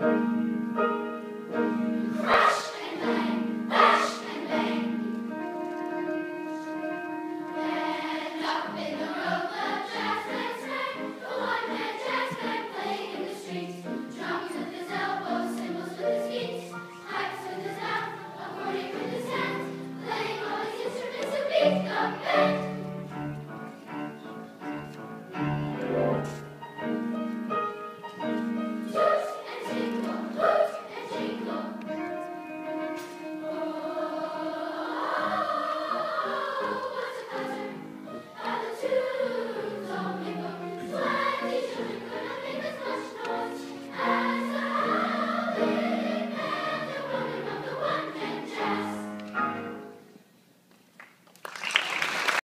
Crash and bang, crash and bang. And up in the road the jazz band sang, the one-man jazz band playing in the streets. Drums with his elbows, cymbals with his feet, pipes with his mouth, accordion with his hands, playing all his instruments to beat the band.